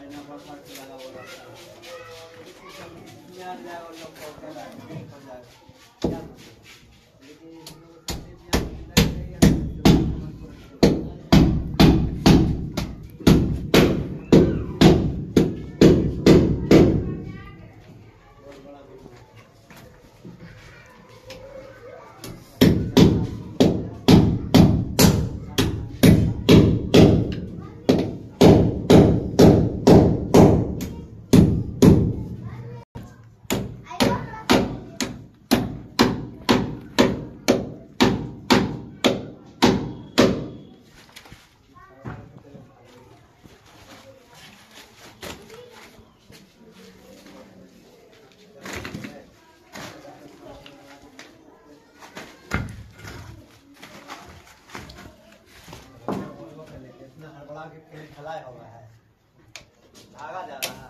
China पर खर्च लगा हुआ रहता है। इसमें आ जाएगा लोग को क्या हो जाएगा लेकिन हड़बड़ा के खेल खिलाया हुआ है, भागा जा रहा है।